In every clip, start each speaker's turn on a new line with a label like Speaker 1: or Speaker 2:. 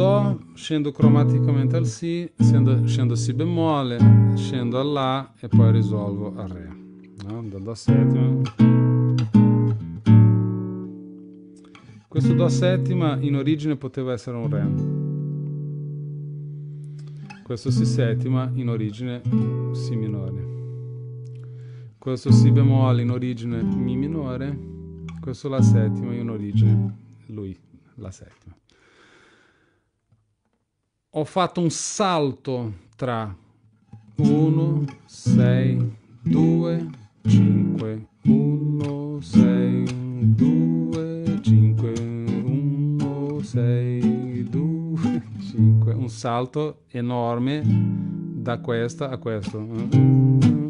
Speaker 1: Do, scendo cromaticamente al Si, scendo Si bemolle, scendo al La e poi risolvo al Re. No? Da Do settima. Questo Do settima in origine poteva essere un Re. Questo Si settima in origine Si minore. Questo Si bemolle in origine Mi minore. Questo La settima in origine lui, La settima. Ho fatto un salto tra 1, 6, 2, 5, 1, 6, 2, 5, 1, 6, 2, 5. Un salto enorme da questa a questo.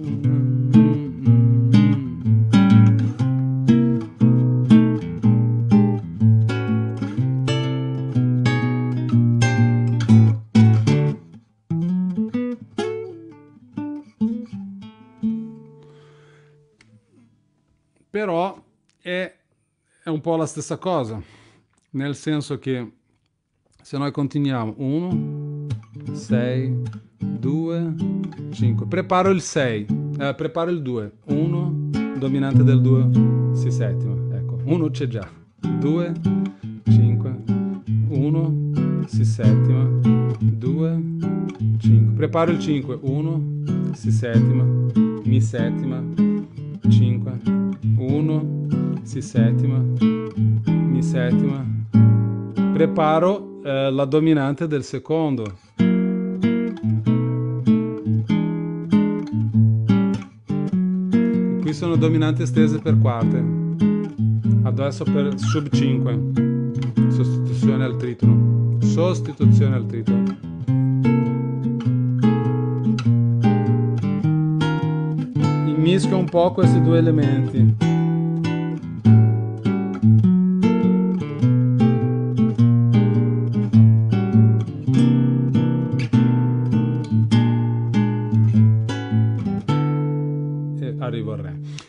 Speaker 1: Però è un po' la stessa cosa, nel senso che se noi continuiamo 1, 6, 2, 5, preparo il 6, preparo il 2, 1, dominante del 2, Si settima, ecco, 1 c'è già, 2, 5, 1, Si settima, 2, 5, preparo il 5, 1, Si settima, Mi settima, 5, 1, Si settima, Mi settima, preparo la dominante del secondo. Qui sono dominanti estese per quarte. Adesso per sub 5, sostituzione al tritono. Sostituzione al tritono. Mischio un po' questi due elementi. E arrivo al Re.